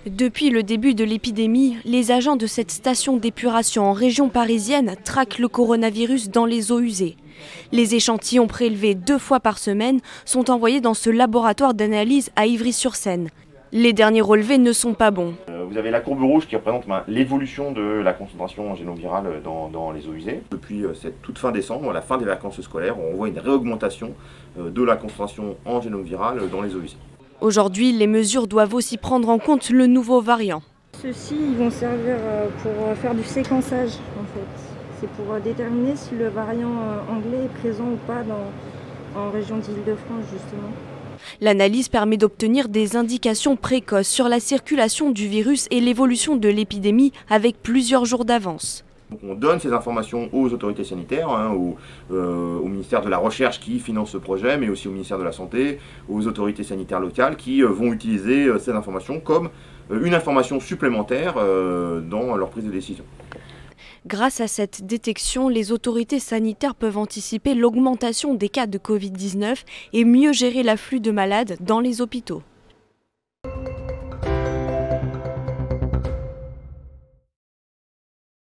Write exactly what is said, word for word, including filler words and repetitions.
Depuis le début de l'épidémie, les agents de cette station d'épuration en région parisienne traquent le coronavirus dans les eaux usées. Les échantillons prélevés deux fois par semaine sont envoyés dans ce laboratoire d'analyse à Ivry-sur-Seine. Les derniers relevés ne sont pas bons. Vous avez la courbe rouge qui représente ben, l'évolution de la concentration génovirale dans, dans les eaux usées. Depuis cette toute fin décembre, à la fin des vacances scolaires, on voit une réaugmentation de la concentration en génome viral dans les eaux usées. Aujourd'hui, les mesures doivent aussi prendre en compte le nouveau variant. Ceux-ci ils vont servir pour faire du séquençage en fait. C'est pour déterminer si le variant anglais est présent ou pas dans, en région d'Île-de-France justement. L'analyse permet d'obtenir des indications précoces sur la circulation du virus et l'évolution de l'épidémie avec plusieurs jours d'avance. On donne ces informations aux autorités sanitaires, hein, au, euh, au ministère de la Recherche qui finance ce projet, mais aussi au ministère de la Santé, aux autorités sanitaires locales qui euh, vont utiliser euh, ces informations comme euh, une information supplémentaire euh, dans leur prise de décision. Grâce à cette détection, les autorités sanitaires peuvent anticiper l'augmentation des cas de Covid dix-neuf et mieux gérer l'afflux de malades dans les hôpitaux.